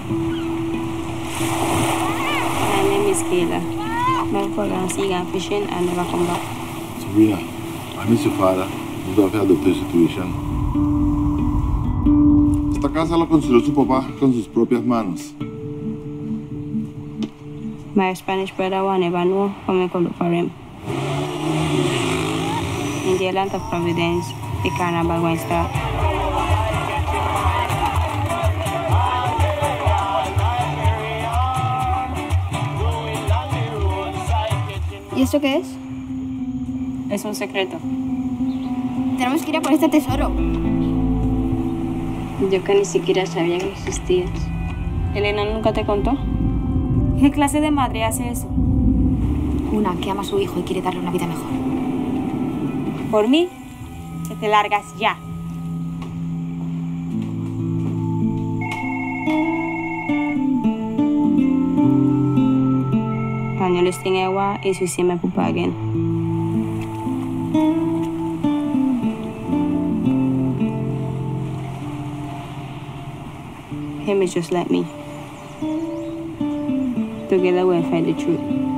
My name is Kayla. My father see and fishing and never come back. Sabrina, I miss your father. He's got a doctor situation. Esta casa la construyó su papá con sus propias manos. My Spanish brother will never know how I could look for him. In the land of Providence, the carnival won't start. ¿Y esto qué es? Es un secreto. Tenemos que ir a por este tesoro. Yo que ni siquiera sabía que existías. ¿Elena nunca te contó? ¿Qué clase de madre hace eso? Una que ama a su hijo y quiere darle una vida mejor. Por mí, que te largas ya. Cuando les tenga agua, eso sí me pupa again. Him is just like me. Together we'll find the truth.